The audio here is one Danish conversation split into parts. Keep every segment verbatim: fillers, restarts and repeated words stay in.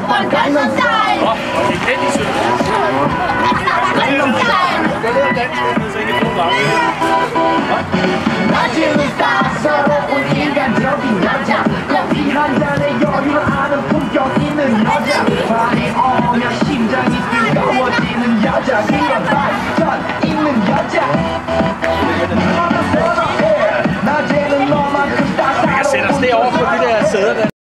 fra Gangnam Style. Nå, okay, den er sød. Gangnam Style. Det er dansk, så ikke nogen gange. 낮에는 따스러운 인간적인 여자 커피 한 잔에 여유를 아는 품격 있는 여자 밤에 오면 심장이 뜨거워지는 여자 그런 발전 있는 여자 낮에는 너만큼 따스러운 Jeg sætter os derovre på de der sæder der.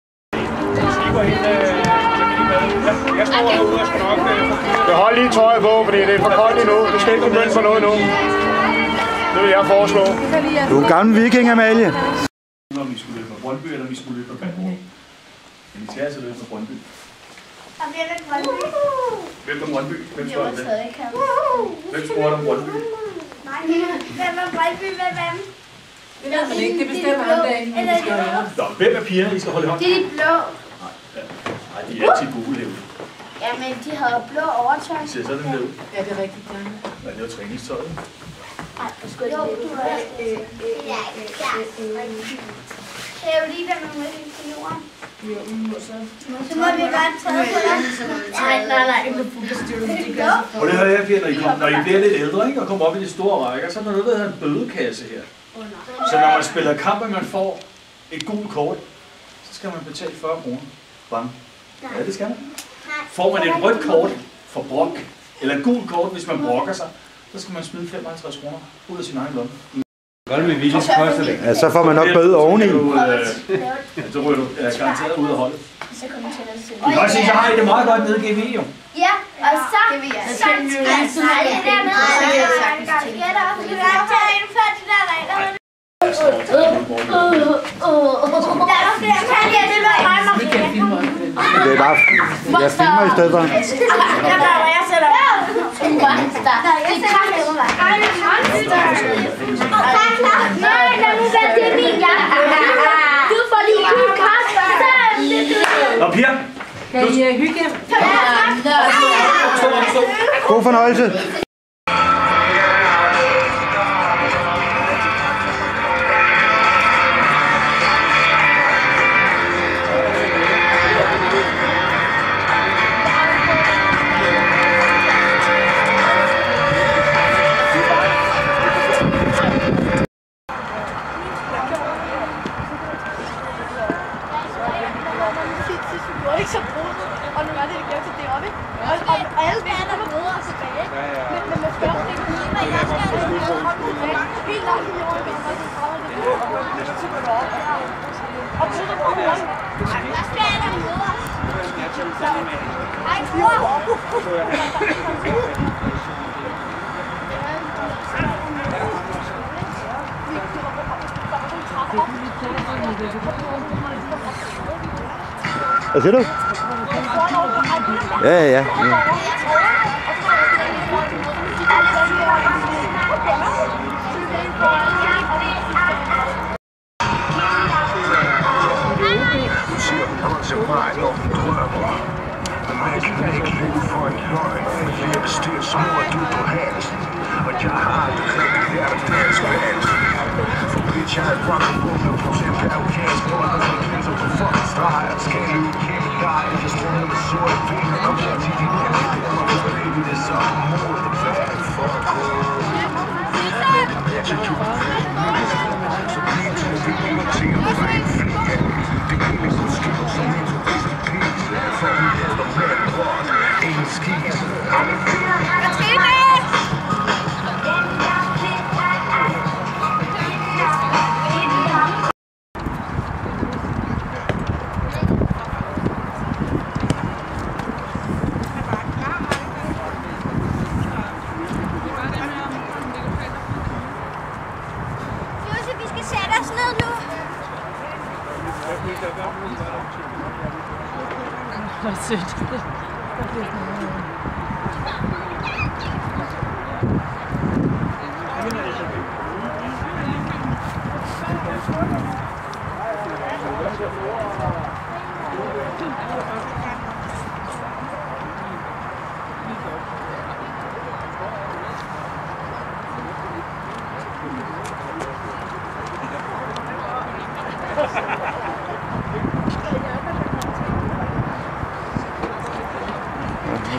Jeg holder lige tøjet på, fordi det er for koldt endnu. Du skal ikke begynde på noget nu. Det vil jeg foreslå. Du er gammel viking, Amalie. Om vi skulle løbe med Brøndby, eller vi skulle løbe med Bandborg. Men vi skal altså løbe med Brøndby. Og hvem er Brøndby? Hvem er Brøndby? Hvem Det står var det? stadig ikke ham. Hvem spurgte om Brøndby? Nej, hvem er Brøndby? Hvem er hvem? Det ved man ikke, det bestemmer han dagen, vi skal gøre. Nå, hvem er pigerne, I skal holde i hånd? Det er de blå. Nej, ja. Nej, de er altid gule herude. Ja, men de har blå overtøj. De ser sådan lidt ud. Ja, det er rigtigt, ja. Nej, det var træningstøjet. Nej, du skal ikke det. Ja, ja. Det er jo lige der, man må ikke til jorden. Så må vi bare tage på det. Nej, nej, nej. Jeg kan få bestyret. Og det har jeg, Pia, når I, kom, når I bliver lidt ældre, ikke, og kommer op i de store rækker, så er der noget, der hedder en bødekasse her. Så når man spiller kamp, og man får et gult kort, så skal man betale fyrre kroner. Bang. Ja, det skal man. Får man et rødt kort for brok, eller et gult kort, hvis man brokker sig, så skal man smide femoghalvtreds kroner ud af sin egen lomme. Godt med vilje, så koster det. Ja, så får man nok bøde oveni. Så ryger du garanteret ud af holdet. I kan også sige, så har I det meget godt nede i G V, jo. Ja, og så... Så skal vi det der med, at man kan gætte op. Vi vil tage ind før de der regler. Der er flere kærlighed, det var mig, Maria. Det er bare... Jeg filmer i stedet for. Jeg gør, hvad jeg sætter mig. En monster. Det er kraftigt på mig. Ej, en monster. Og klar, klar. Nej, lad nu være, det er min jakke. Du får lige en kast. Nå, Pia. Kan I hygge jer? God fornøjelse. Ikke så brudt, og nu er det igen til det oppe. Og, og, og alle ved, at der er bedre og tilbage. Men, men med spørgsmål, det er lige, hvad jeg skal have tilbage. Helt langt i jorden, hvis man skal træde det ud. Og så er der på morgen. Hvad skal jeg der bedre? Ej, bror! Hvad siger du? Ja, ja, ja. Jeg har rock'n'roll med procent af afkast. Hvor er der så kæmper på fucking streger. Skal jeg løbe kæmpe dig? Jeg strømmer med sorte ben. Kom så til din kæmpe. Baby, det er så mod det bad. Fuck off. Jeg tager to. Så bliv til at vinde mig til at være en frie. Det kan ikke så skidt som en så rigtig pis. For vi hedder med brot. Ingen skis. Hvad skal I med? Hvor sødt.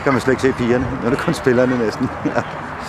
kan man slet ikke se pigerne. Nu er det kun spillerne næsten. Ja.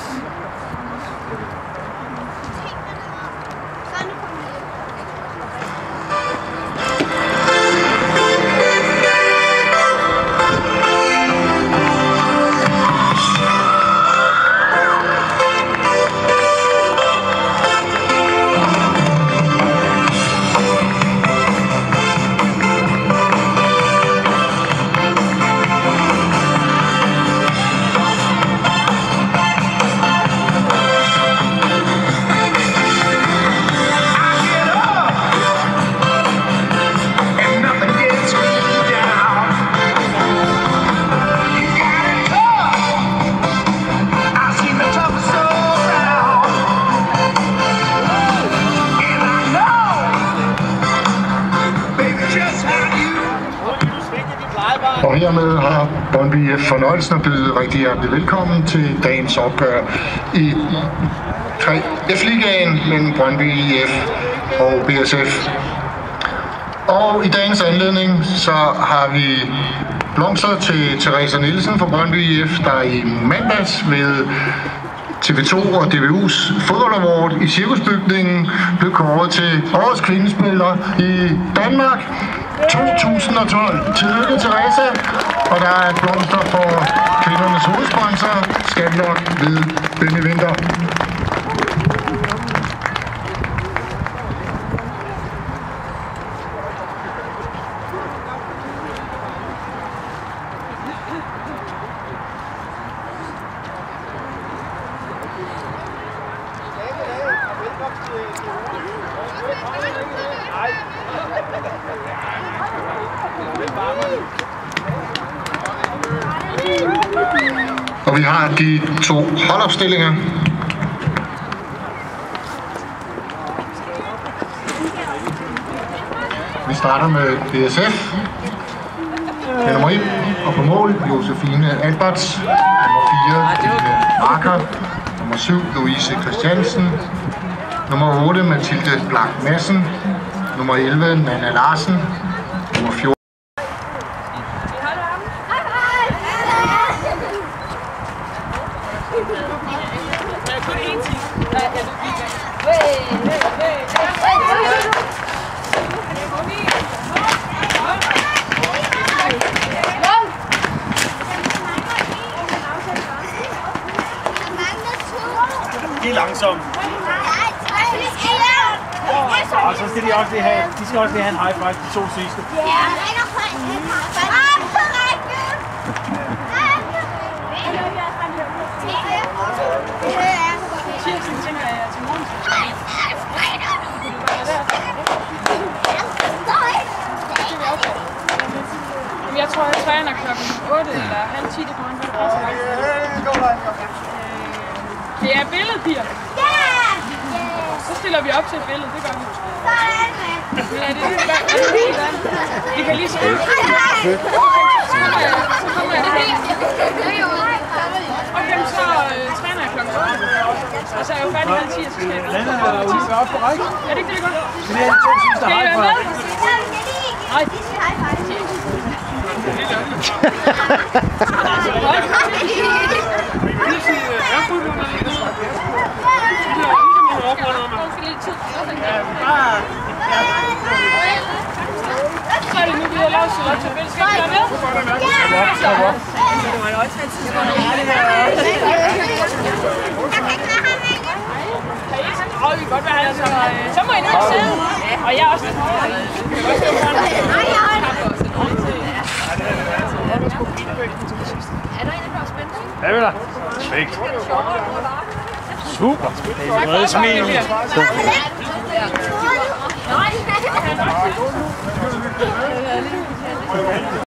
Og hermed har Brøndby I F fornøjelsen at byde rigtig hjertelig velkommen til dagens opgør i tre F-ligaen mellem Brøndby I F og B S F. Og i dagens anledning så har vi blomster til Theresa Nielsen fra Brøndby I F, der i mandags ved T V to og D V U's fodboldaward i Cirkusbygningen blev kåret til årets kvindespiller i Danmark to tusind og tolv. Tillykke, Theresa. Og der er blomster for kvindernes hovedsponsor, Scanlog ved Benny Winter. Og vi har de to holdopstillinger. Vi starter med B S F. Med nummer et og på mål, Josefine Alberts. Nummer fire, Line Marker. Nummer syv, Louise Christiansen. Nummer otte, Mathilde Blak Madsen. Nummer elleve, Nanna Larsen. Nummer fjorten. De er langsomme. Og så skal de også lige have, de skal også lige have en high five, de to sidste. Jeg tror, jeg træner klokken otte eller halv ti, det kommer an på det pressegang. Det er billedpiger. Så stiller vi op til et billede, det gør vi. Men er det lige sådan? Vi kan lige skrive. Så kommer jeg, så kommer jeg det helt. Okay, så øh, træner jeg klokken otte. Og så er jeg jo færdig halv ti, og så skal jeg Landerne er ude op på række. Er det ikke det, vi gør? Det er de to sidste Skal I high være five. med? Nej. Så er det nu, vi har lavet så til vel. Skal vi være med? Ja! Åh, vi kan godt være her, så, så må I ned og sidde. Og jeg er også lidt højere. Jeg kan godt stå foran. Er der en, der er spændende? Hvad vil der? Perfekt. Super. Det er smil.